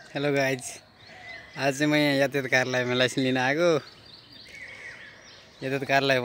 Hello guys, आज चाहिँ म यहाँ यातायात कार्यालयमा लाइसेन्स लिन आएको। यातायात कार्यालय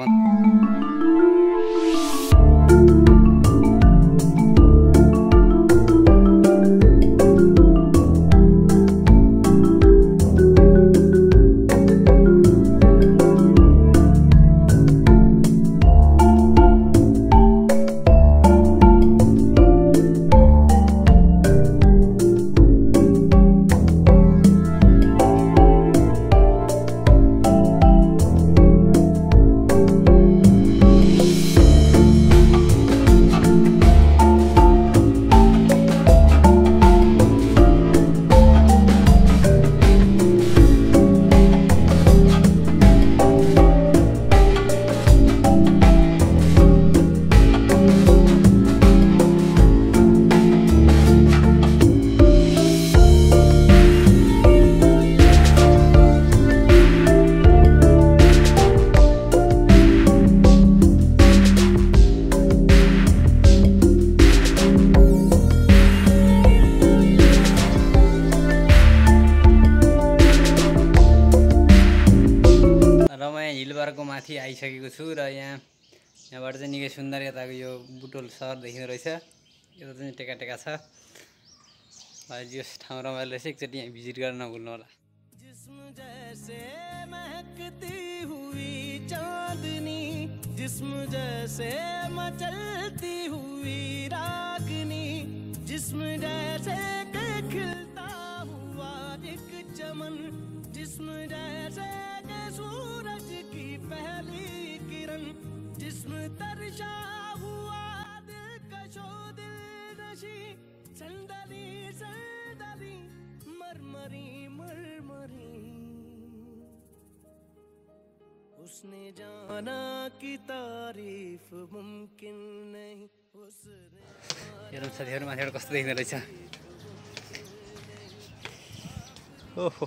हिलबारको माथि आइसकेको छु र यहाँबाट चाहिँ निकै सुन्दर यताको यो बुटोल सहर देखिँदो रहेछ। यता चाहिँ टेका टेका छ। यस ठाउँ रमाइलो रहेछ, एकचोटि यहाँ भिजिट गर्न नभुल्नु होला। जिस्म जैसे महकती हुई चांदनी, जिस्म जैसे मचलती हुई रागनी, जिस्म जैसे खिलता हुआ एक चमन, जिस्म जैसे सूरज की पहली किरण, जिस्म तरशा हुआ दिलकशो दिल नशी, संदली संदली मरमरी मरमरी, उसने जाना कि तारीफ मुमकिन नहीं, उसने हेर्नु साथीहरु माथिबाट कस्तो देखिँदो रहेछ। ओहो,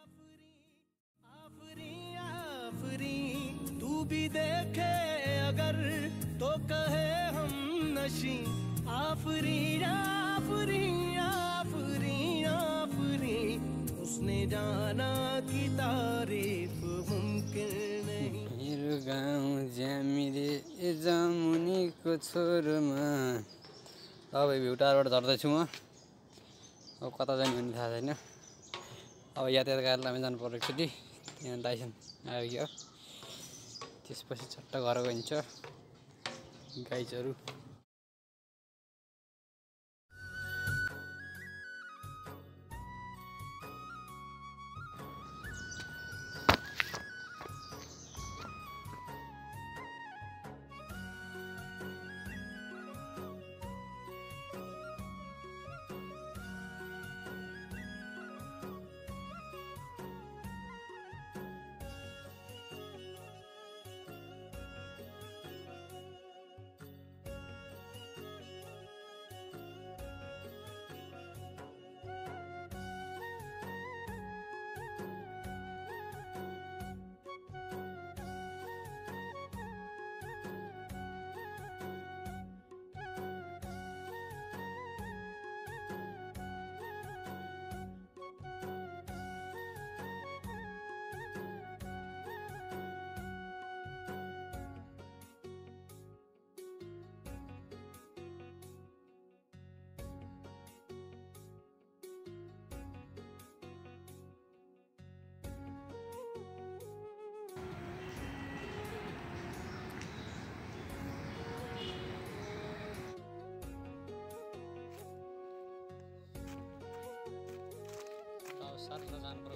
भी देखे अगर तो कहे हम नशी, आफरी आफरी आफरी आफरी, उसने जाना कि तारीफ मुमकिन नहीं। मेरो गाउँ ज्यामिरे जमुनीको छोरमा। अब भ्युटारबाट झर्दैछु म। अब कता जाने भन्ने थाहा छैन। अब यातायात कार्यालयमा जानु पर्यो एकचोटि। त्यहाँ लाइसेन्स आयो। त्यसपछि छट्ट घर गइन्छ गाइजहरू। साथमा जानु पर्यो।